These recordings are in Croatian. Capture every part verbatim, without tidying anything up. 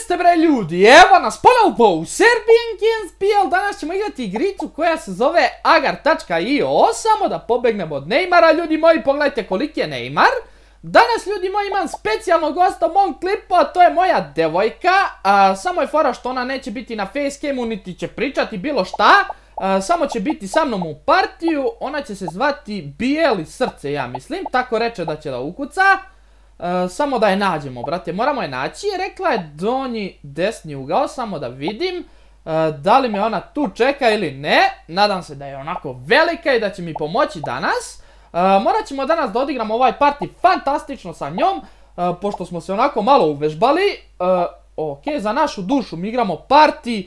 ste bre ljudi, evo nas ponovo u Serbian Games P L, danas ćemo igrati igricu koja se zove agar tačka i o, samo da pobegnemo od Neymara, ljudi moji, pogledajte koliki je Neymar. Danas, ljudi moji, imam specijalnog gosta u mom klipu, a to je moja devojka, a, samo je fora što ona neće biti na facecam-u, niti će pričati bilo šta, a, samo će biti sa mnom u partiju, ona će se zvati Bijeli srce, ja mislim, tako reče da će da ukuca. Uh, samo da je nađemo, brate, moramo je naći. Rekla je donji desni ugao, samo da vidim uh, da li me ona tu čeka ili ne. Nadam se da je onako velika i da će mi pomoći danas. uh, Morat ćemo danas da odigramo ovaj parti fantastično sa njom, uh, pošto smo se onako malo uvežbali. uh, Ok, za našu dušu mi igramo parti.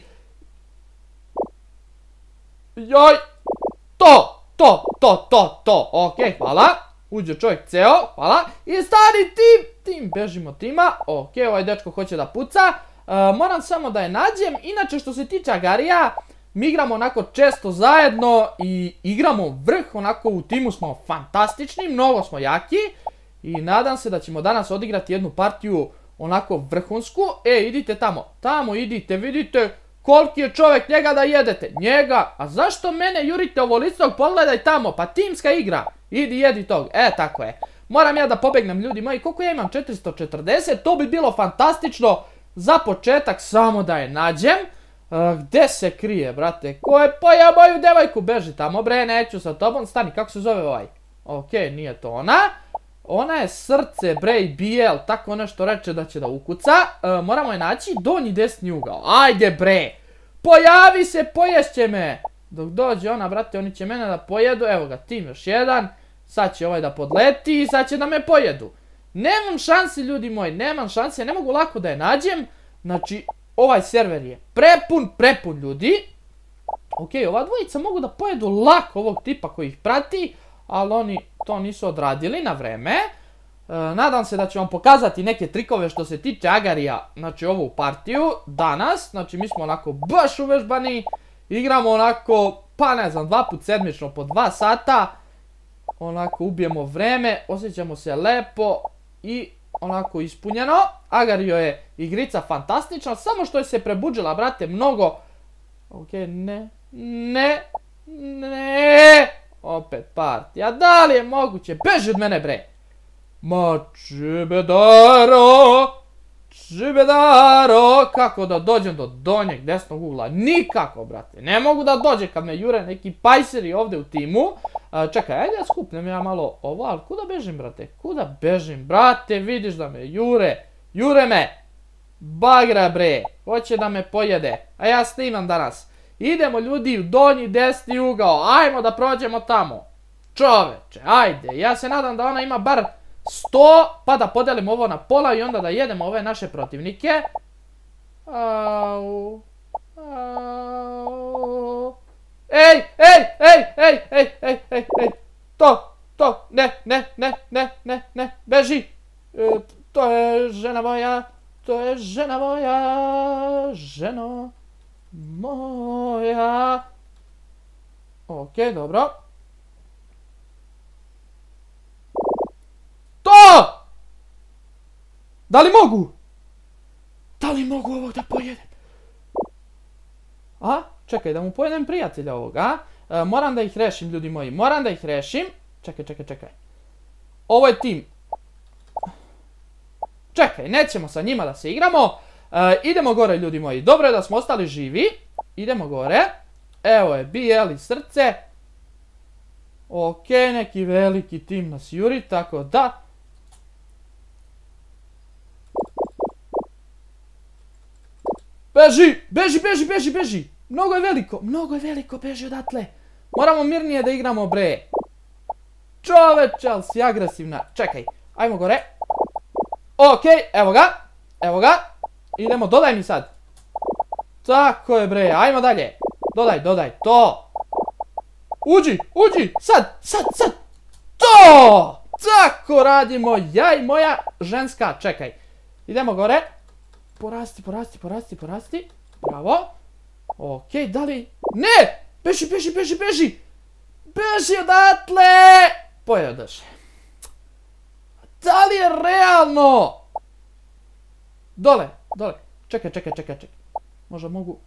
Joj, to, to, to, to, to, ok, hvala. Uđe čovjek ceo, hvala. I stari tim, tim, bežimo tima. Ok, ovaj dečko hoće da puca. uh, Moram samo da je nađem. Inače, što se tiče agarija, mi igramo onako često zajedno i igramo vrh, onako u timu smo fantastični, mnogo smo jaki. I nadam se da ćemo danas odigrati jednu partiju onako vrhunsku. E, idite tamo, tamo idite, vidite koliki je čovjek, njega da jedete. Njega, a zašto mene jurite ovolicog, pogledaj tamo, pa timska igra. Idi jedi tog, e tako je. Moram ja da pobegnem, ljudi moji, koliko ja imam? četiristo četrdeset, to bi bilo fantastično za početak, samo da je nađem. uh, Gde se krije, brate? Ko je pojao moju devojku? Beži tamo, bre, neću sa tobom. Stani, kako se zove ovaj? Ok, nije to ona. Ona je srce, bre, i bijel, tako nešto reče da će da ukuca. uh, Moramo je naći, donji desni ugao. Ajde, bre, pojavi se, poješće me. Dok dođe ona, brate, oni će mene da pojedu. Evo ga, tim još jedan. Sad će ovaj da podleti i sad će da me pojedu. Nemam šanse, ljudi moji, nemam šanse. Ne mogu lako da je nađem. Znači, ovaj server je prepun, prepun ljudi. Ok, ova dvojica mogu da pojedu lako ovog tipa koji ih prati, ali oni to nisu odradili na vreme. e, Nadam se da ću vam pokazati neke trikove što se tiče agarija. Znači, ovu partiju danas. Znači, mi smo onako baš uvežbani. Igramo onako, pa ne znam, dva put sedmično po dva sata. Onako ubijemo vreme, osjećamo se lepo i onako ispunjeno. Agario je igrica fantastična, samo što je se prebudžila, brate, mnogo. Ok, ne, ne, ne. Opet partija, da li je moguće? Beži od mene, bre. Ma čibedaro, čibedaro. Kako da dođem do donjeg desnog ugla? Nikako, brate. Ne mogu da dođe kad me jure neki pajseri ovdje u timu. A, čekaj, ajde da skupnem ja malo ovo, ali kuda bežim, brate? Kuda bežim, brate? Vidiš da me jure. Jure me. Bagra, bre. Hoće da me pojede. A ja snimam danas. Idemo, ljudi, u donji desni ugao. Ajmo da prođemo tamo. Čoveče, ajde. Ja se nadam da ona ima bar sto, pa da podelim ovo na pola i onda da jedemo ove naše protivnike. Au, au. Ej, ej, ej, ej, ej, ej, ej, ej, to, to, ne, ne, ne, ne, ne, ne, beži. E, to je žena moja, to je žena moja, ženo moja. Ok, dobro. To! Da li mogu? Da li mogu ovog da pojedem? A? Čekaj, da mu pojedem prijatelja ovoga. E, moram da ih rešim, ljudi moji. Moram da ih rešim. Čekaj, čekaj, čekaj. Ovo je tim. Čekaj, nećemo sa njima da se igramo. E, idemo gore, ljudi moji. Dobro je da smo ostali živi. Idemo gore. Evo je, bijeli srce. Ok, neki veliki tim nas juri, tako da. Beži, beži, beži, beži, beži. Mnogo je veliko, mnogo je veliko, beži odatle. Moramo mirnije da igramo, bre. Čoveče, ali si agresivna. Čekaj, ajmo gore. Ok, evo ga, evo ga. Idemo, dodaj mi sad. Tako je, bre, ajmo dalje. Dodaj, dodaj, to. Uđi, uđi, sad, sad, sad. To! Tako radimo ja i moja ženska. Čekaj, idemo gore. Porasti, porasti, porasti, porasti. Bravo. Ok, da li... Ne! Beži, beži, beži, beži! Beži odatle! Pojedaš. Da li je realno? Dole, dole. Čekaj, čekaj, čekaj, čekaj. Možda mogu...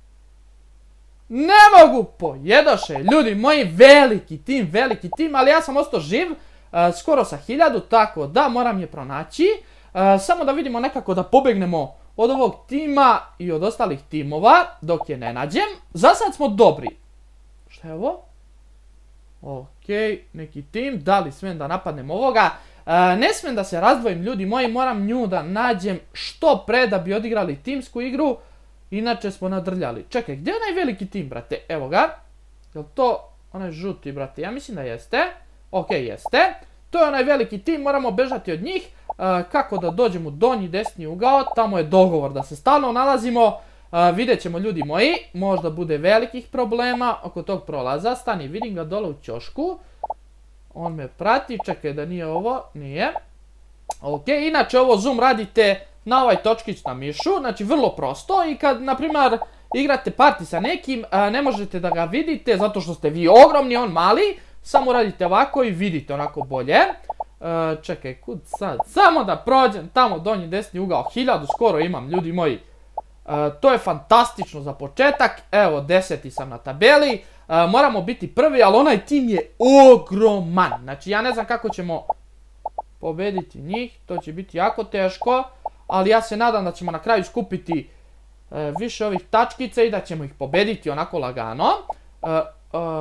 Ne mogu! Pojedoše, ljudi moji, veliki tim, veliki tim, ali ja sam ostao živ, skoro sa hiljadu, tako da moram je pronaći. Samo da vidimo nekako da pobegnemo od ovog tima i od ostalih timova, dok je ne nađem. Za sad smo dobri. Šta je ovo? Okej, neki tim, da li smijem da napadnem ovoga? Ne smijem da se razdvojim, ljudi moji, moram nju da nađem što pre da bi odigrali timsku igru. Inače smo nadrljali. Čekaj, gdje je onaj veliki tim, brate? Evo ga. Je li to onaj žuti, brate? Ja mislim da jeste. Okej, jeste. To je onaj veliki tim, moramo bežati od njih. Kako da dođemo u donji desni ugao? Tamo je dogovor da se stalno nalazimo. Vidjet ćemo, ljudi moji. Možda bude velikih problema oko tog prolaza. Stani, vidim ga dole u ćošku. On me prati. Čekaj da nije ovo. Nije. Okej, inače ovo zoom radite na ovaj točkić na mišu, znači vrlo prosto i kad, na primjer, igrate parti sa nekim, ne možete da ga vidite zato što ste vi ogromni, on mali, samo radite ovako i vidite onako bolje. Čekaj, kud sad? Samo da prođem tamo donji desni ugao, hiljadu skoro imam, ljudi moji. To je fantastično za početak, evo deseti sam na tabeli, moramo biti prvi, ali onaj tim je ogroman, znači ja ne znam kako ćemo pobediti njih, to će biti jako teško. Ali ja se nadam da ćemo na kraju skupiti e, više ovih tačkica i da ćemo ih pobediti onako lagano. E, e,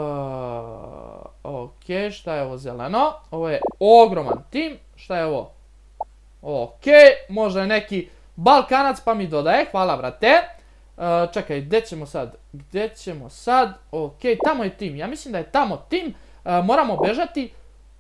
ok, šta je ovo zeleno? Ovo je ogroman tim. Šta je ovo? Ok, možda je neki Balkanac pa mi dodaje. Hvala, brate. E, čekaj, gdje ćemo sad? Gdje ćemo sad? Ok, tamo je tim. Ja mislim da je tamo tim. E, moramo bežati.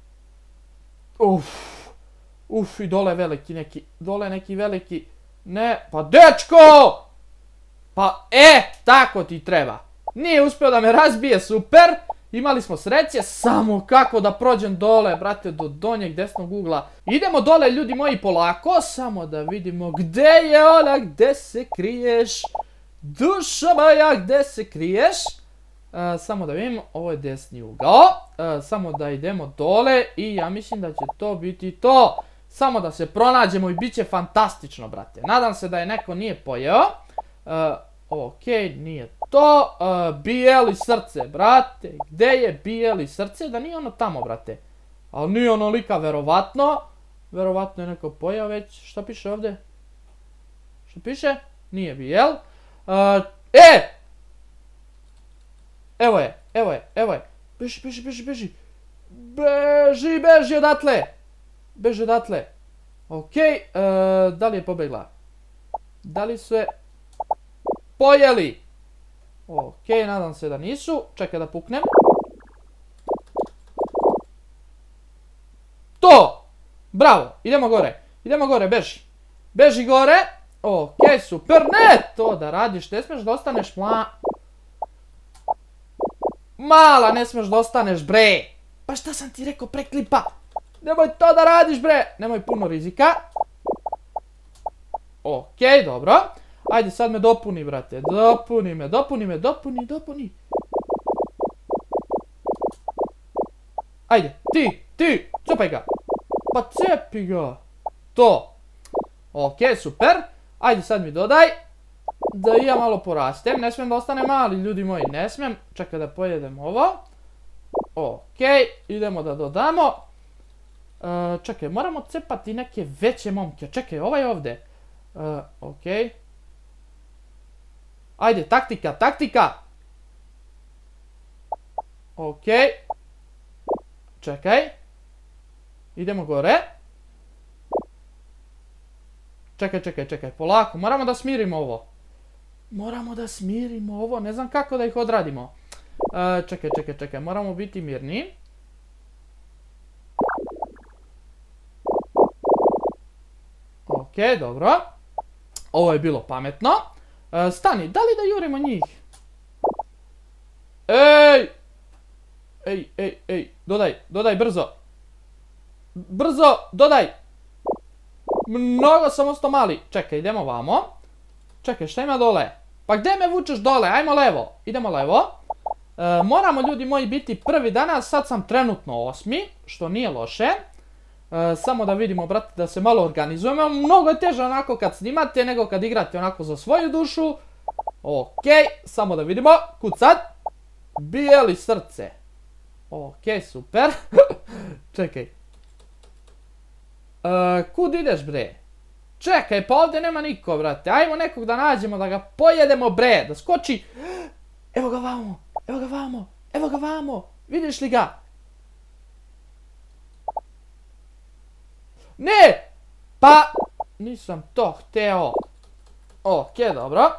Uff. Uf, i dole veliki neki, dole neki veliki, ne, pa dečko! Pa, e, tako ti treba. Nije uspio da me razbije, super. Imali smo sreće, samo kako da prođem dole, brate, do donjeg desnog ugla. Idemo dole, ljudi moji, polako, samo da vidimo gdje je ona, gdje se kriješ. Duša moja, gdje se kriješ. Samo da vidim, ovo je desni ugao. Samo da idemo dole i ja mislim da će to biti to. Samo da se pronađemo i bit će fantastično, brate. Nadam se da je neko nije pojeo. Uh, ok, nije to. Uh, bijeli srce, brate. Gde je bijeli srce? Da nije ono tamo, brate. Ali nije onolika, verovatno. Verovatno je neko pojeo već. Šta piše ovdje? Šta piše? Nije bijel. Uh, e! Evo je, evo je, evo je. Beži, beži, beži, beži. Beži, beži odatle. Beži odatle. Okej, da li je pobegla? Da li su je pojeli? Okej, nadam se da nisu. Čekaj da puknem. To! Bravo, idemo gore. Idemo gore, beži. Beži gore. Okej, super. Ne, to da radiš. Ne smiješ da ostaneš mla... Mala, ne smiješ da ostaneš, bre. Pa šta sam ti rekao, preklipa? Nemoj to da radiš, bre. Nemoj puno rizika. Okej, dobro. Ajde, sad me dopuni, brate. Dopuni me, dopuni me, dopuni, dopuni. Ajde, ti, ti, cepaj ga. Pa cepi ga. To. Okej, super. Ajde, sad mi dodaj. Da i ja malo porastem. Ne smijem da ostane mali, ljudi moji. Ne smijem. Čekaj da pojedem ovo. Okej, idemo da dodamo. Uh, čekaj, moramo cepati neke veće momke. Čekaj, ovaj ovdje. Uh, okej. Ajde, taktika, taktika. Okej. Čekaj. Idemo gore. Čekaj, čekaj, čekaj, polako. Moramo da smirimo ovo. Moramo da smirimo ovo. Ne znam kako da ih odradimo. Uh, čekaj, čekaj, čekaj. Moramo biti mirni. Ok, dobro. Ovo je bilo pametno. Uh, stani, da li da jurimo njih? Ej! Ej, ej, ej, dodaj, dodaj brzo. Brzo, dodaj. Mnogo sam ostao mali. Čekaj, idemo vamo. Čekaj, šta ima dole? Pa gdje me vučeš dole? Ajmo levo. Idemo levo. E, moramo, ljudi moji, biti prvi danas. Sad sam trenutno osmi, što nije loše. Samo da vidimo, brate, da se malo organizujemo. Mnogo je teže onako kad snimate nego kad igrate onako za svoju dušu. Okej, samo da vidimo. Kud sad? Bijeli srce. Okej, super. Čekaj. Kud ideš, bre? Čekaj, pa ovdje nema niko, brate. Ajmo nekog da nađemo, da ga pojedemo, bre. Da skoči. Evo ga vamo, evo ga vamo, evo ga vamo. Vidiš li ga? Ne! Pa, nisam to hteo. Okej, dobro.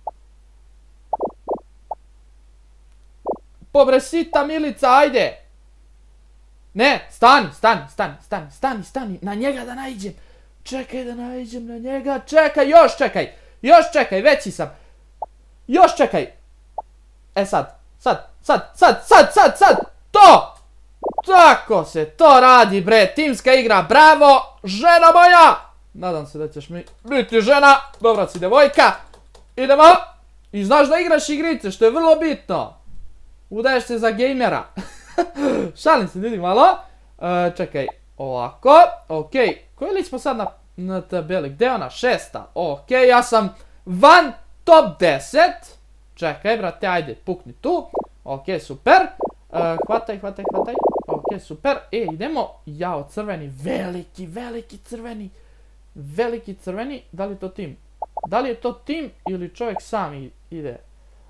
Pobresita Milica, ajde. Ne, stani, stani, stani, stani, stani, stani. Na njega da naiđem. Čekaj da naiđem na njega. Čekaj, još čekaj. Još čekaj, veći sam. Još čekaj. E sad, sad, sad, sad, sad, sad, sad. To! Tako se to radi, bre. Timska igra, bravo. Žena moja. Nadam se da ćeš mi biti žena. Dobra si, devojka. Idemo. I znaš da igraš igrice, što je vrlo bitno. Udaješ se za gejmera. Šalim se, ljudi, malo. Čekaj, ovako. Okej, koji li smo sad na tabeli? Gde je ona? Šesta. Okej, ja sam van top deset. Čekaj, brate, ajde, pukni tu. Okej, super. Hvataj, hvataj, hvataj. Okej, super. E, idemo. Jao, crveni. Veliki, veliki crveni. Veliki crveni. Da li je to tim? Da li je to tim ili čovjek sam ide?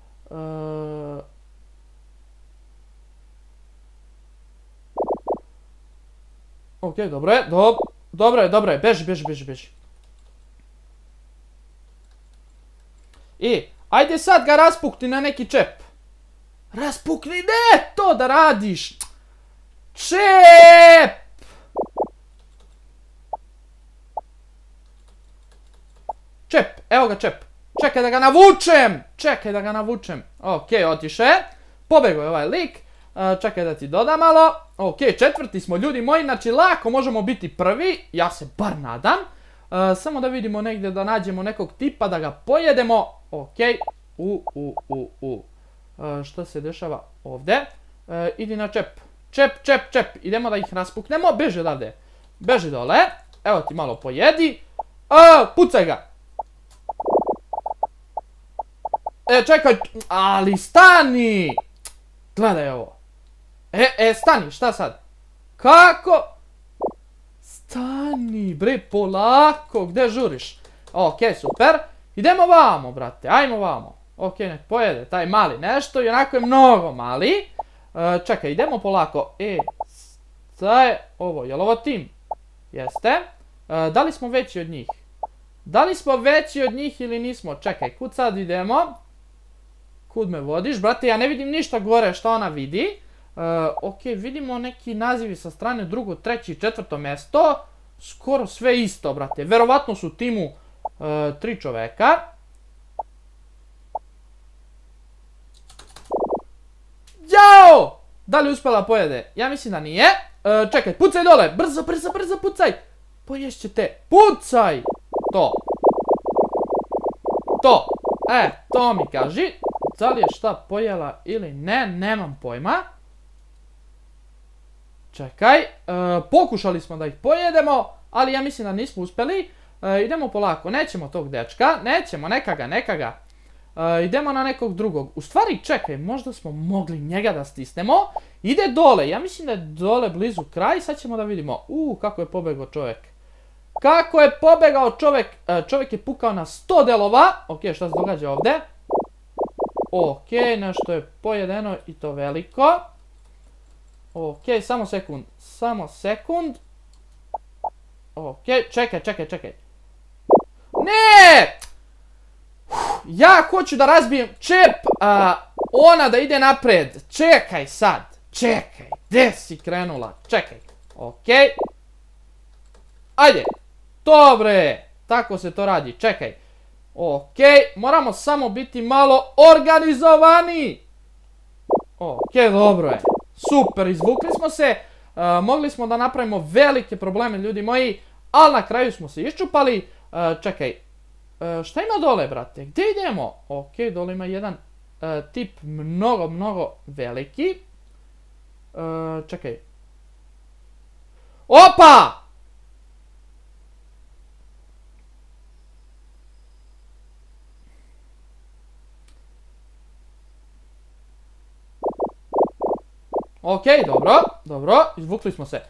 Okej, dobro je. Dobro je, dobro je. Beži, beži, beži, beži. I, ajde sad ga raspukni na neki čep. Raspukni, ne, to da radiš. Čep! Čep, evo ga čep. Čekaj da ga navučem. Čekaj da ga navučem. Okej, otiše. Pobegao je ovaj lik. Čekaj da ti dodam malo. Okej, četvrti smo, ljudi moji. Znači, lako možemo biti prvi. Ja se bar nadam. Samo da vidimo negdje da nađemo nekog tipa da ga pojedemo. Okej. U, u, u, u. Što se dešava ovdje? Idi na čep. Čep, čep, čep. Idemo da ih raspuknemo. Beži odavde. Beži dole. Evo ti malo pojedi. Pucaj ga. E, čekaj. Ali stani. Gledaj ovo. E, e, stani. Šta sad? Kako? Stani, bre, polako. Gde žuriš? Okej, super. Idemo vamo, brate. Ajmo vamo. Okej, nek pojede taj mali nešto. I onako je mnogo mali. Čekaj, idemo polako. E, šta je ovo? Je li ovo tim? Jeste. Da li smo veći od njih? Da li smo veći od njih ili nismo? Čekaj, kud sad idemo? Kud me vodiš? Brate, ja ne vidim ništa gore što ona vidi. Okej, vidimo neki nazivi sa strane drugo, treći i četvrto mjesto. Skoro sve isto, brate. Verovatno su u timu tri čoveka. Jao! Da li uspjela pojede? Ja mislim da nije. Čekaj, pucaj dole. Brzo, brzo, brzo, pucaj. Poješće te. Pucaj! To. To. E, to mi kaži. Da li je šta pojela ili ne, nemam pojma. Čekaj, pokušali smo da ih pojedemo, ali ja mislim da nismo uspjeli. Idemo polako, nećemo tog dečka, nećemo, neka ga, neka ga. Idemo na nekog drugog. U stvari, čekaj, možda smo mogli njega da stisnemo. Ide dole, ja mislim da je dole blizu kraj, sad ćemo da vidimo. Uuu, kako je pobegao čovjek. Kako je pobegao čovjek, čovjek je pukao na sto delova. Okej, šta se događa ovdje? Okej, nešto je pojedeno i to veliko. Okej, samo sekund, samo sekund. Okej, čekaj, čekaj, čekaj. Ne! Ja hoću da razbijem čep, a ona da ide napred. Čekaj sad, čekaj, gdje si krenula? Čekaj, okej. Ajde, dobre, tako se to radi, čekaj. Okej, moramo samo biti malo organizovani. Okej, dobro je. Super, izvukli smo se, mogli smo da napravimo velike probleme, ljudi moji, ali na kraju smo se iščupali. Čekaj, šta ima dole, brate? Gdje idemo? Okej, dole ima jedan tip mnogo, mnogo veliki. Čekaj. Opa! Okej, dobro, dobro, izvukli smo se.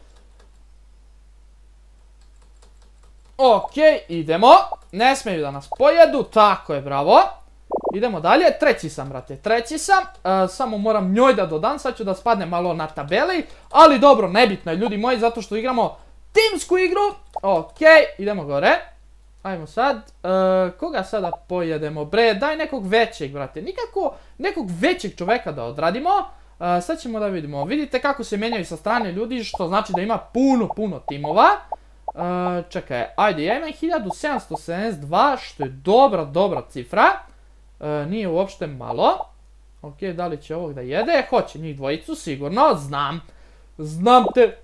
Okej, idemo. Ne smiju da nas pojedu, tako je, bravo. Idemo dalje, treći sam, brate, treći sam. E, samo moram njoj da dodam, sad ću da spadnem malo na tabeli. Ali dobro, nebitno je, ljudi moji, zato što igramo timsku igru. Okej, idemo gore. Ajmo sad, e, koga sada pojedemo, bre, daj nekog većeg, brate. Nikako nekog većeg čoveka da odradimo. E, sad ćemo da vidimo, vidite kako se menjaju sa strane ljudi, što znači da ima puno, puno timova. Uh, čekaj, ajde, ja imam hiljadu sedamsto sedamdeset dva, što je dobra, dobra cifra. Uh, nije uopšte malo. Ok, da li će ovog da jede? Hoće njih dvojicu, sigurno, znam. Znam te.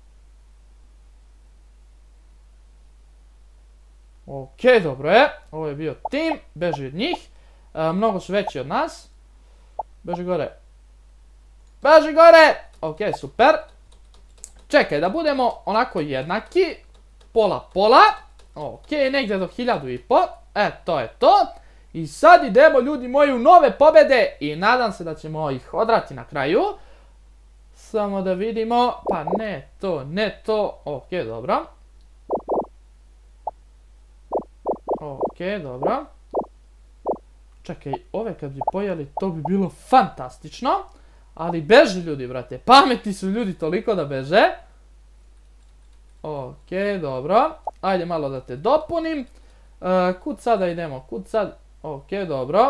Ok, dobro je. Ovo je bio tim, beži od njih. Uh, mnogo su veći od nas. Beži gore. Beži gore! Ok, super. Čekaj, da budemo onako jednaki. Pola, pola. Ok, negdje do hiljadu i po. E, to je to. I sad idemo, ljudi moji, u nove pobjede. I nadam se da ćemo ih odrati na kraju. Samo da vidimo. Pa ne to, ne to. Ok, dobro. Ok, dobro. Čekaj, ove kad bi pojeli, to bi bilo fantastično. Ali beži, ljudi, brate. Pametni su ljudi toliko da beže. Ok, dobro. Ajde malo da te dopunim. Uh, kud sada idemo? Kud sad? Ok, dobro.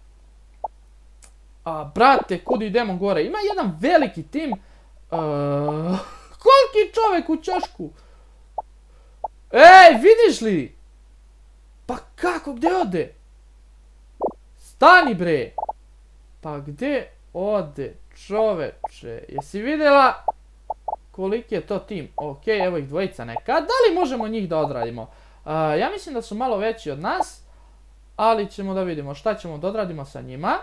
A, brate, kud idemo gore? Ima jedan veliki tim. Uh, koliki čovjek u čošku? Ej, vidiš li? Pa kako, gdje ode? Stani, bre. Pa gdje ode, čoveče? Jesi vidjela koliki je to tim? Ok, evo ih dvojica neka. Da li možemo njih da odradimo? Uh, ja mislim da su malo veći od nas. Ali ćemo da vidimo šta ćemo da odradimo sa njima.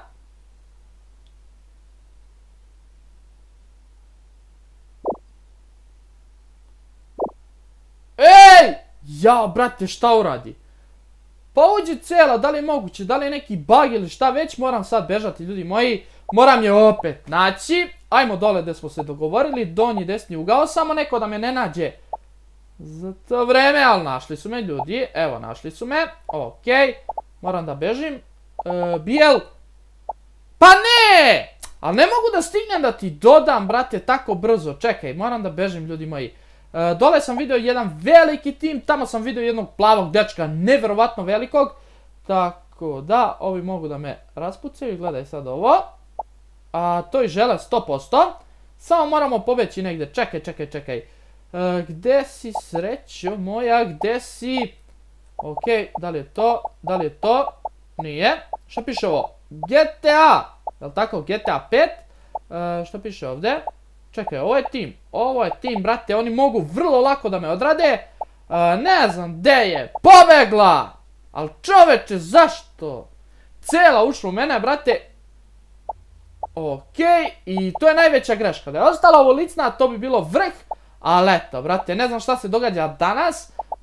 Ej! Jao, brate, šta uradi? Pa uđi cela, da li je moguće? Da li je neki bug ili šta već? Moram sad bežati, ljudi moji. Moram je opet naći. Ajmo dole gdje smo se dogovorili. Donji desni ugao. Samo neko da me ne nađe za to vreme. Ali našli su me, ljudi. Evo, našli su me. Ok. Moram da bežim. E, bijel. Pa ne! Ali ne mogu da stignem da ti dodam, brate, tako brzo. Čekaj, moram da bežim, ljudi moji. E, dole sam vidio jedan veliki tim. Tamo sam vidio jednog plavog dečka. Neverovatno velikog. Tako da, ovi mogu da me raspucaju. Gledaj sad ovo. A to i žele sto posto. Samo moramo pobeći negdje. Čekaj, čekaj, čekaj. E, gde si, srećo moja? Gde si? Ok, da li je to? Da li je to? Nije. Što piše ovo? G T A. Jel' tako? G T A pet. E, što piše ovdje? Čekaj, ovo je tim. Ovo je tim, brate. Oni mogu vrlo lako da me odrade. E, ne znam gde je. Pobegla! Ali čoveče, zašto? Cela ušla u mene, brate. Ok, i to je najveća greška. Da je ostala ovo licna, to bi bilo vrh. Ali eto, brate, ne znam šta se događa danas. Uh,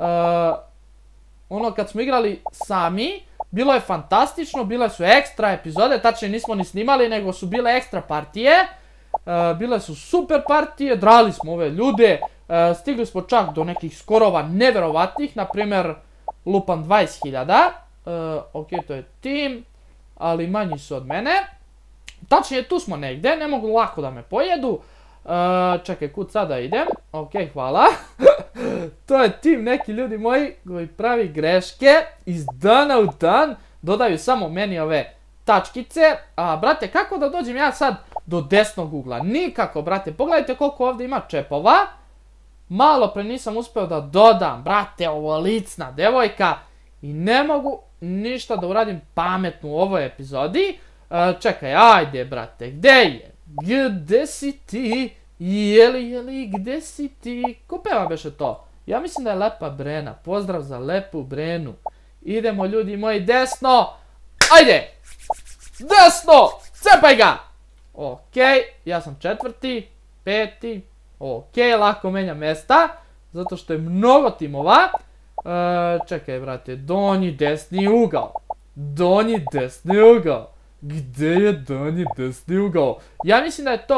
ono kad smo igrali sami, bilo je fantastično, bile su ekstra epizode, tačnije nismo ni snimali, nego su bile ekstra partije. Uh, bile su super partije, drali smo ove ljude, uh, stigli smo čak do nekih skorova neverovatnih, na primjer lupan dvadeset hiljada. Uh, ok, to je tim, ali manji su od mene. Tačnije, tu smo negdje, ne mogu lako da me pojedu. Uh, čekaj, kud sada idem? Ok, hvala. To je tim, neki ljudi moji koji pravi greške iz dana u dan. Dodaju samo meni ove tačkice. A, brate, kako da dođem ja sad do desnog ugla? Nikako, brate. Pogledajte koliko ovdje ima čepova. Malo pre nisam uspio da dodam. Brate, ovo licna devojka. I ne mogu ništa da uradim pametno u ovoj epizodi. Uh, čekaj, ajde, brate, gde je? Gde si ti? Jeli, jeli, gde si ti? Ko peva beše to? Ja mislim da je Lepa Brena. Pozdrav za Lepu Brenu. Idemo, ljudi moji, desno. Ajde! Desno! Cepaj ga! Ok, ja sam četvrti, peti. Ok, lako menjam mesta. Zato što je mnogo timova. Uh, čekaj, brate, donji desni ugao. Donji desni ugao. Gde je donji desni ugao? Ja mislim da je to...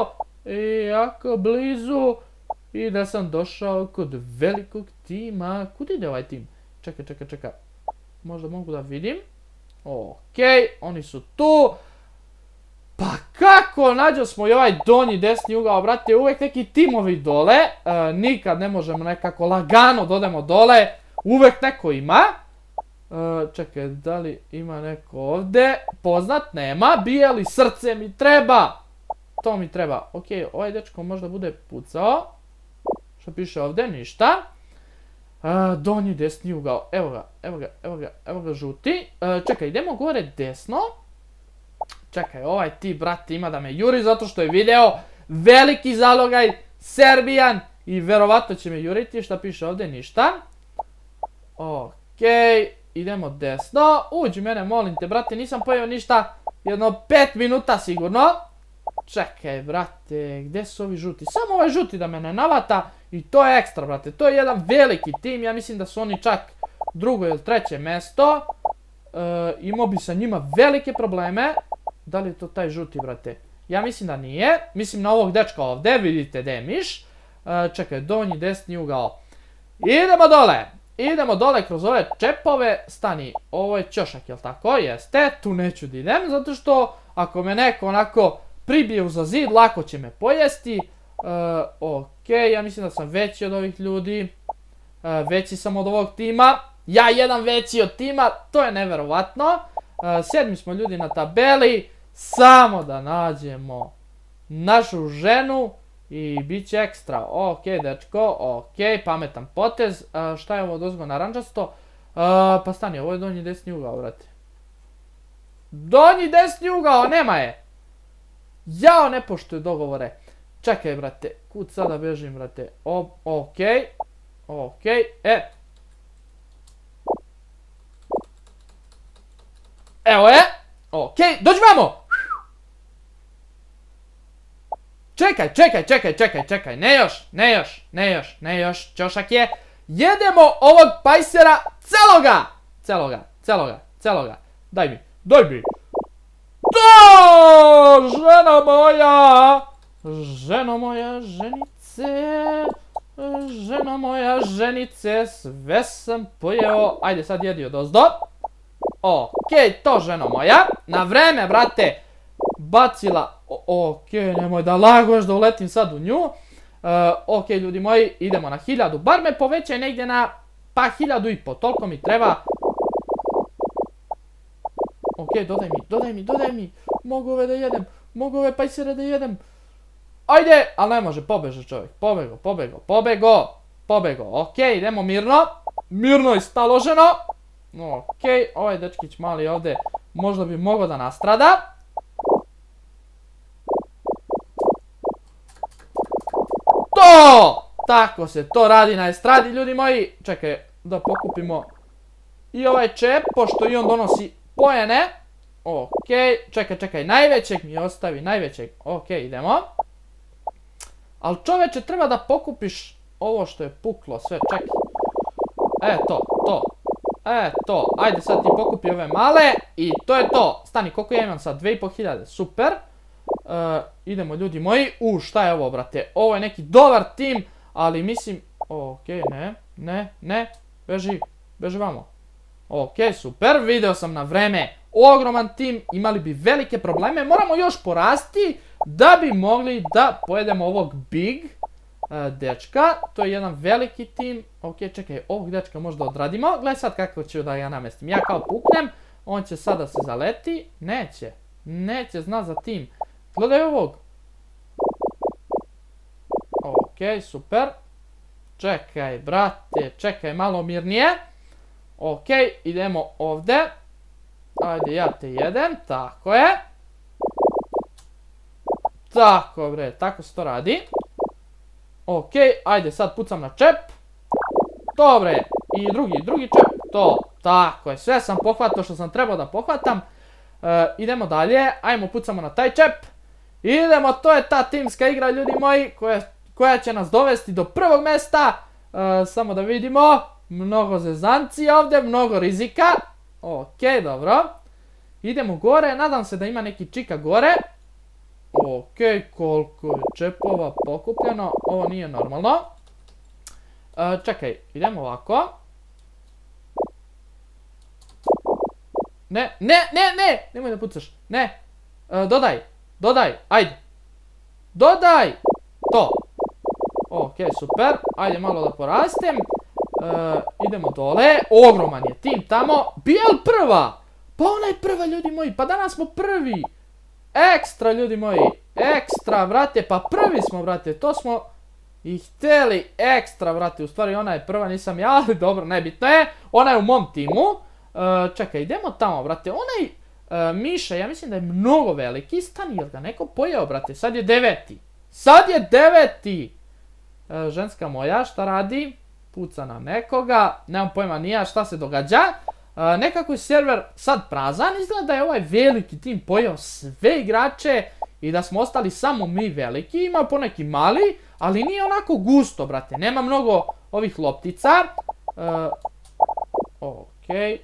I jako blizu. I da sam došao kod velikog tima. Kud ide ovaj tim? Čekaj, čekaj, čekaj. Možda mogu da vidim. Okej, oni su tu. Pa kako nađo smo i ovaj donji desni ugao, brate, uvek neki timovi dole. E, nikad ne možemo nekako lagano da odemo dole. Uvek neko ima. E, čekaj, da li ima neko ovde? Poznat, nema. Bijeli srce mi treba. To mi treba. Okej, ovaj dečko možda bude pucao. Što piše ovde? Ništa. E, donji desni ugao. Evo ga, evo ga, evo ga, evo ga žuti. E, čekaj, idemo gore desno. Čekaj, ovaj ti, brate, ima da me juri zato što je video veliki zalogaj, Serbijan i verovatno će me juriti. Šta piše ovde? Ništa. Okej, idemo desno. Uđi mene, molim te, brate, nisam pojeo ništa jedno pet minuta sigurno. Čekaj, brate, gde su ovi žuti? Samo ovaj žuti da me ne navata i to je ekstra, brate. To je jedan veliki tim, ja mislim da su oni čak drugo ili treće mesto. E, imao bi sa njima velike probleme. Da li je to taj žuti, brate? Ja mislim da nije. Mislim na ovog dečka ovde, vidite gde je miš. E, čekaj, donji desni ugao. Idemo dole. Idemo dole kroz ove čepove. Stani, ovo je ćošak, jel tako? Jeste, tu neću da idem, zato što ako me neko onako pribije uza zid, lako će me pojesti. E, Okej, ja mislim da sam veći od ovih ljudi. E, veći sam od ovog tima. Ja jedan veći od tima, to je neverovatno. E, sedmi smo ljudi na tabeli. Samo da nađemo našu ženu i bit će ekstra. Okej, dečko, okej, pametan potez. E, šta je ovo dozgo naranđasto? E, pa stani, ovo je donji desni ugao, brate. Donji desni ugao, nema je. Jao, ne poštuje dogovore. Čekaj, brate, kud sada bežim, brate? Okej, okej, e. Evo je. Okej, dođi vamo. Čekaj, čekaj, čekaj, čekaj, čekaj. Ne još, ne još, ne još, ne još. Ćošak je. Jedemo ovog pajsera celoga. Celoga, celoga, celoga. Daj mi, daj mi. To, žena moja. Ženo moja, ženice. Ženo moja, ženice. Sve sam pojeo. Ajde sad jedi odozdo. Okej, to ženo moja. Na vreme, brate. Bacila. Okej, nemoj da laguješ da uletim sad u nju. Okej, ljudi moji, idemo na hiljadu. Bar me povećaj negdje na pa hiljadu i po. Toliko mi treba. Okej, dodaj mi, dodaj mi, dodaj mi. Mogu ove da jedem. Mogu ove pajsere da jedem. Ajde, ali ne može, pobeže čovjek. Pobego, pobego, pobego. Pobego, okej, idemo mirno. Mirno i staloženo. Okej, ovaj dečkić mali ovdje možda bi mogao da nastrada. To! Tako se to radi na estradi, ljudi moji. Čekaj, da pokupimo i ovaj čep, pošto i on donosi pojene. Okej, čekaj, čekaj, najvećeg mi ostavi, najvećeg. Okej, idemo. Ali čoveče, treba da pokupiš ovo što je puklo, sve, čekaj. E, to, to. E, to, ajde sad ti pokupi ove male i to je to. Stani, koliko ja imam sad? dve i po hiljade, super. E, idemo, ljudi moji. U, šta je ovo, brate? Ovo je neki dobar tim, ali mislim... Okej, ne, ne, ne. Beži, beži vamo. Okej, super, video sam na vreme. Ogroman tim, imali bi velike probleme. Moramo još porasti da bi mogli da pojedemo ovog big dečka. To je jedan veliki tim. Ok, čekaj, ovog dečka možda odradimo. Gledaj sad kako ću da ga namestim. Ja kao puknem, on će sada se zaleti. Neće, neće, zna za tim. Gledaj ovog. Ok, super. Čekaj, brate, čekaj malo mirnije. Ok, idemo ovde. Ajde, ja te jedem, tako je. Tako, bre, tako se to radi. Ok, ajde, sad pucam na čep. Dobre, i drugi, drugi čep. To, tako je, sve sam pohvatao što sam trebao da pohvatam. E, idemo dalje, ajmo pucamo na taj čep. Idemo, to je ta timska igra, ljudi moji, koja, koja će nas dovesti do prvog mesta. E, samo da vidimo, mnogo zezanci ovdje, mnogo rizika. Ok, dobro. Idemo gore, nadam se da ima neki čika gore. Okej, koliko je čepova pokupljeno. Ovo nije normalno. Čekaj, idemo ovako. Ne, ne, ne, ne! Nemoj da pucaš. Ne. Dodaj, dodaj, ajde. Dodaj! To. Okej, super. Ajde malo da porastem. Idemo dole. Ogroman je tim tamo. Bijel prva! Pa ona je prva, ljudi moji. Pa danas smo prvi. Ekstra, ljudi moji. Ekstra, vrate. Pa prvi smo, vrate. To smo i htjeli. Ekstra, vrate. U stvari ona je prva, nisam ja. Ali dobro, nebitno je. Ona je u mom timu. Čekaj, idemo tamo, vrate. Onaj Miša, ja mislim da je mnogo veliki. Stani, jel ga neko pojeo, vrate. Sad je deveti. Sad je deveti! Ženska moja, šta radi? Puca na nekoga. Nemam pojma nija šta se događa. Nekako je server sad prazan. Izgleda da je ovaj veliki tim pojeo sve igrače i da smo ostali samo mi veliki. Ima poneki mali, ali nije onako gusto, brate. Nema mnogo ovih loptica. Okej.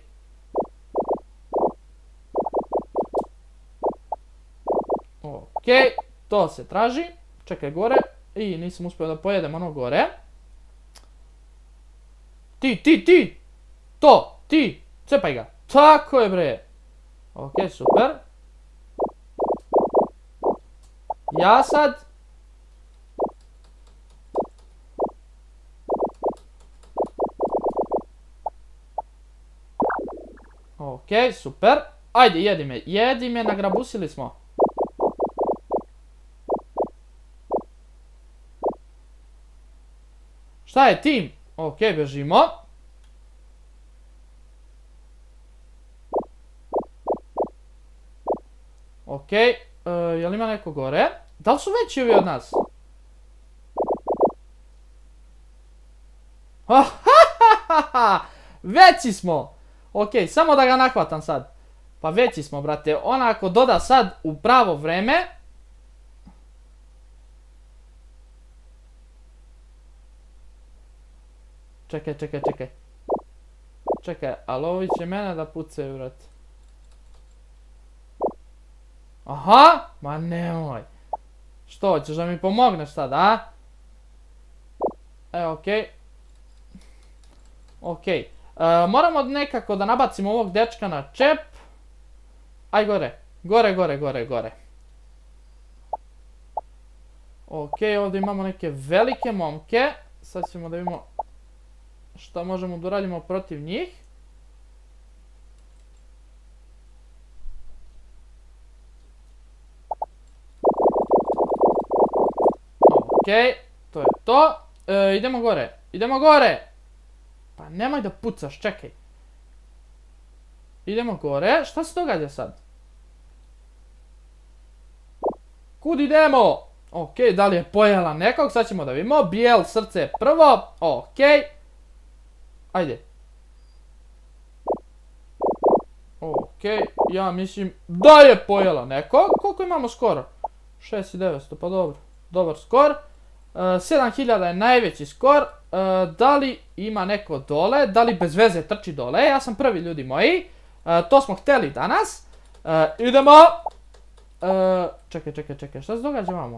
Okej, to se traži. Čekaj, gore. I nisam uspio da pojedem ono gore. Ti, ti, ti! To, ti! Cepaj ga. Tako je, bre. Okej, super. Ja sad. Okej, super. Ajde, jedi me. Jedi me, nagrabusili smo. Šta je tim? Okej, bežimo. Okej, jel ima neko gore? Da li su veći ovi od nas? Veći smo! Okej, samo da ga nahvatam sad. Pa veći smo, brate. Ona ako doda sad u pravo vreme. Čekaj, čekaj, čekaj. Čekaj, ali ovi će mene da pucaju, brate. Aha, ma nemoj. Što, hoćeš da mi pomogneš sad, a? E, okej. Okej. Moramo nekako da nabacimo ovog dečka na čep. Aj gore. Gore, gore, gore, gore. Okej, ovdje imamo neke velike momke. Sad ćemo da vidimo šta možemo da uradimo protiv njih. Okej, to je to. Idemo gore, idemo gore. Pa nemoj da pucaš, čekaj. Idemo gore, šta se događa sad? Kud idemo? Okej, da li je pojela nekog, sad ćemo da vidimo. Bijel srce je prvo, okej. Ajde. Okej, ja mislim da je pojela nekog. Koliko imamo skoro? šest hiljada devetsto, pa dobro. Dobar skor. sedam hiljada je najveći skor. Da li ima neko dole? Da li bez veze trči dole? Ja sam prvi, ljudi moji. To smo hteli danas. Idemo. Čekaj, čekaj, čekaj. Šta se događa vamo?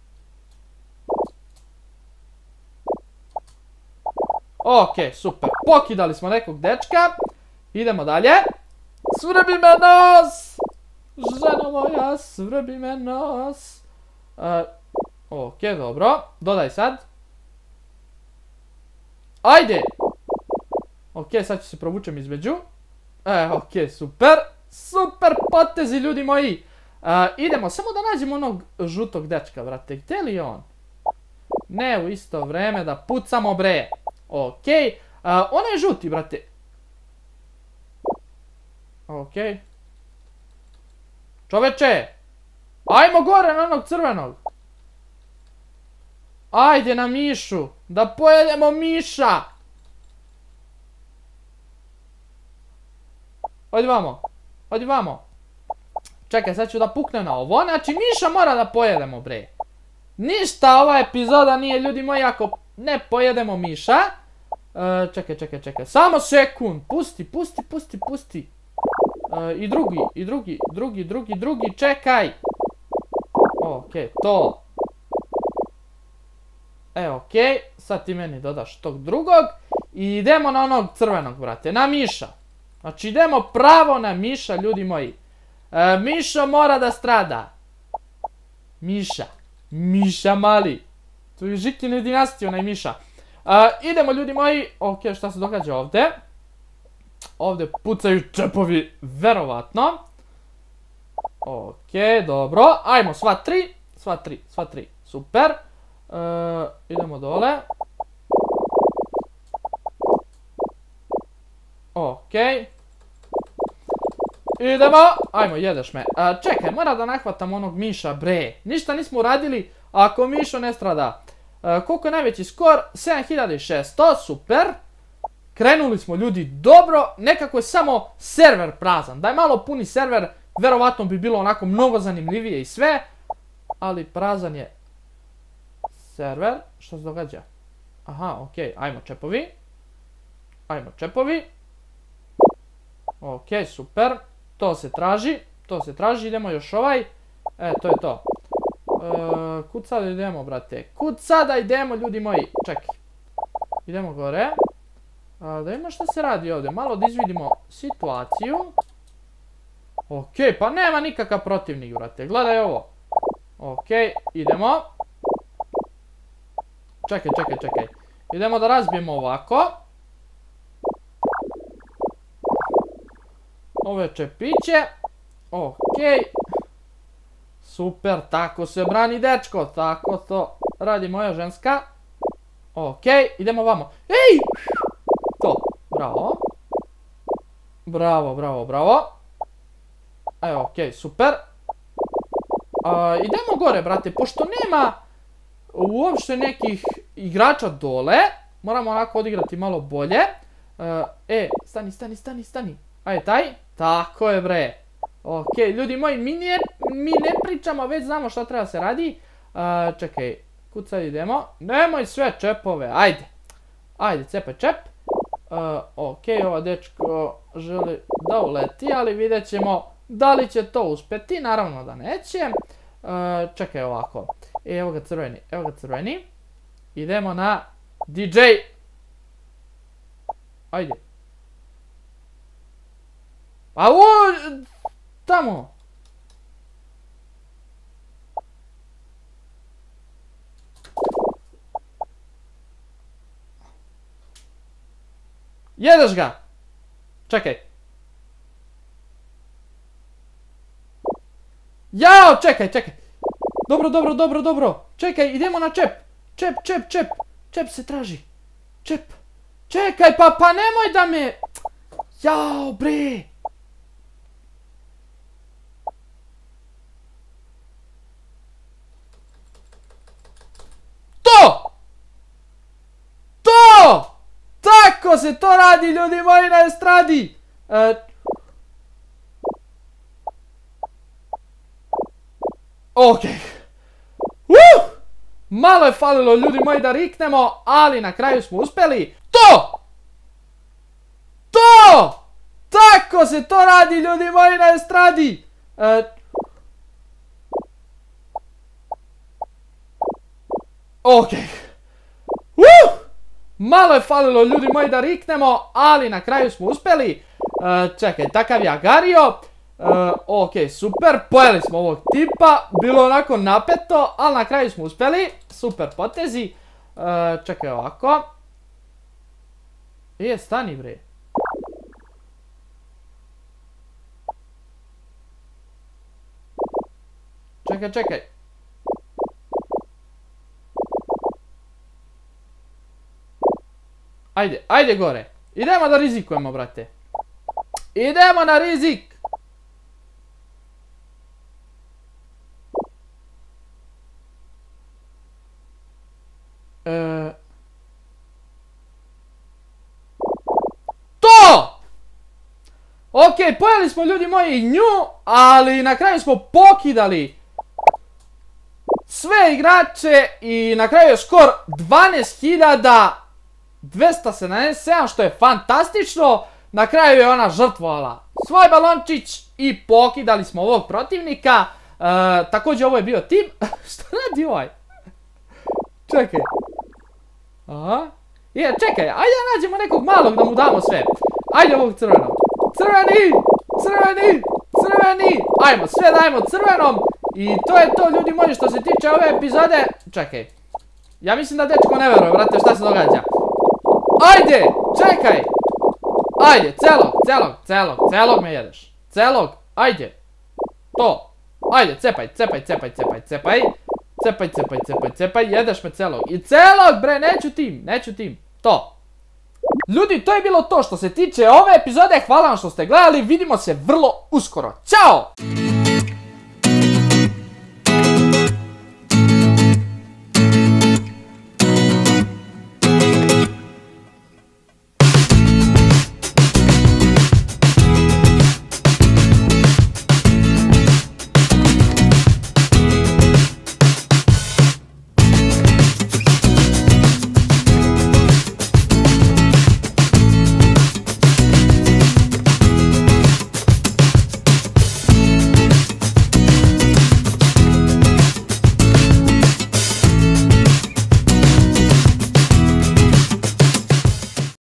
Okej, super. Pokidali smo nekog dečka. Idemo dalje. Svrbi me nos! Ženo moja, svrbi me nos. Okej, dobro. Dodaj sad. Ajde! Okej, sad ću se provučem između. E, okej, super. Super potezi, ljudi moji. Idemo, samo da nađemo onog žutog dečka, brate. Gde li je on? Ne, u isto vreme da pucamo, bre. Okej. On je žuti, brate. Okej. Čoveče! Ajmo gore na onog crvenog. Ajde na Mišu. Da pojedemo Miša. Odi vamo. Odi vamo. Čekaj, sad ću da puknem na ovo. Znači, Miša mora da pojedemo, bre. Ništa, ova epizoda nije, ljudi moji, ako ne pojedemo Miša. Čekaj, čekaj, čekaj. Samo sekund. Pusti, pusti, pusti, pusti. I drugi, i drugi, drugi, drugi, drugi, čekaj. Okej, to. E, okej, sad ti meni dodaš tog drugog. I idemo na onog crvenog, brate, na Miša. Znači idemo pravo na Miša, ljudi moji. E, Mišo mora da strada. Miša. Miša mali. To je Žikine dinastije, onaj Miša. E, idemo, ljudi moji. Ok, šta se događa ovdje? Ovdje pucaju čepovi, verovatno. Ok, dobro. Ajmo, sva tri. Sva tri, sva tri. Super. E, idemo dole. Ok. Idemo. Ajmo, jedeš me. A, čekaj, mora da nahvatam onog Miša, bre. Ništa nismo uradili ako Mišo ne strada. A, koliko je najveći skor? sedam hiljada šesto, super. Krenuli smo, ljudi, dobro. Nekako je samo server prazan. Da je malo puni server, verovatno bi bilo onako mnogo zanimljivije i sve. Ali prazan je server. Što se događa? Aha, ok, ajmo čepovi. Ajmo čepovi. Ok, super. To se traži. To se traži. Idemo još ovaj. E, to je to. E, kud sada idemo, brate? Kud sada idemo, ljudi moji? Čekaj. Idemo gore. A, da ima šta se radi ovdje. Malo da izvidimo situaciju. Ok, pa nema nikakav protivnik, brate. Gledaj ovo. Ok, idemo. Čekaj, čekaj, čekaj. Idemo da razbijemo ovako. Ove čepiće. Ok. Super, tako se brani dečko. Tako to radi moja ženska. Ok, idemo vamo. Ej! To, bravo. Bravo, bravo, bravo. Evo, ok, super. A, idemo gore, brate, pošto nema uopšte nekih igrača dole. Moramo onako odigrati malo bolje. E, stani, stani, stani, stani. Ajde, taj. Tako je, bre. Ok, ljudi moji, mi ne, mi ne pričamo, već znamo šta treba se radi. Uh, čekaj, kud sad idemo? Nemoj sve čepove, ajde. Ajde, cepaj čep. Uh, ok, ova dečko želi da uleti, ali vidjet ćemo da li će to uspjeti. Naravno da neće. Uh, čekaj ovako. E, evo ga crveni, evo ga crveni. Idemo na D J. Ajde. A u... tamo. Jedeš ga. Čekaj. Jao, čekaj, čekaj. Dobro, dobro, dobro, dobro. Čekaj, idemo na čep. Čep, čep, čep. Čep se traži. Čep. Čekaj, pa, pa nemoj da me... Jao, bre. To! To! Tako se to radi, ljudi moji, na estradi. E... Ok. Uh! Malo je falilo, ljudi moji, da riknemo, ali na kraju smo uspjeli. To! To! Tako se to radi, ljudi moji, na estradi. E... Ok. Uh! Malo je falilo, ljudi moji, da riknemo, ali na kraju smo uspjeli. Uh, čekaj, takav je Agario. Uh, ok, super, pojeli smo ovog tipa. Bilo onako napeto, ali na kraju smo uspjeli. Super potezi. Uh, čekaj ovako. Je, stani, bre. Čekaj, čekaj. Ajde, ajde gore. Idemo da rizikujemo, brate. Idemo na rizik. E... To! Ok, pojeli smo, ljudi moji, nju, ali na kraju smo pokidali sve igrače i na kraju je skor dvanaest hiljada dvesta sedamdeset sedam, što je fantastično. Na kraju je ona žrtvovala svoj balončić i pokidali smo ovog protivnika. Također ovo je bio tim. Što radi ovaj? Čekaj. Aha. Je, čekaj, ajde da nađemo nekog malog da mu damo sve. Ajde ovog crvenog. Crveni! Crveni! Crveni! Ajmo, sve dajemo crvenom. I to je to, ljudi moji, što se tiče ove epizode. Čekaj. Ja mislim da dečko ne veruje, brate, šta se događa. Ajde, čekaj. Ajde, celog, celog, celog, celog me jedeš. Celog, ajde. To. Ajde, cepaj, cepaj, cepaj, cepaj, cepaj. Cepaj, cepaj, cepaj, cepaj, jedeš me celog. I celog, bre, neću tim, neću tim. To. Ljudi, to je bilo to što se tiče ove epizode. Hvala vam što ste gledali, vidimo se vrlo uskoro. Ćao!